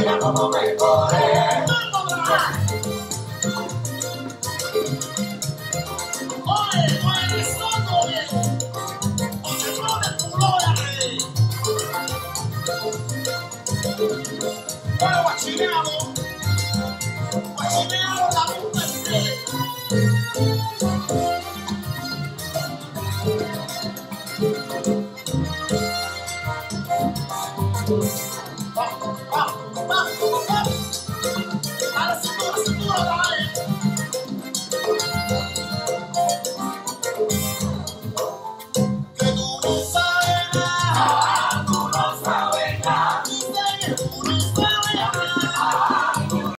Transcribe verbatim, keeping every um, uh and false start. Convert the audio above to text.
mira cómo me corre. Oye, oye, soto, oye. Oye, no me culora, eh. Oye, guachineado. Guachineado la puta esté.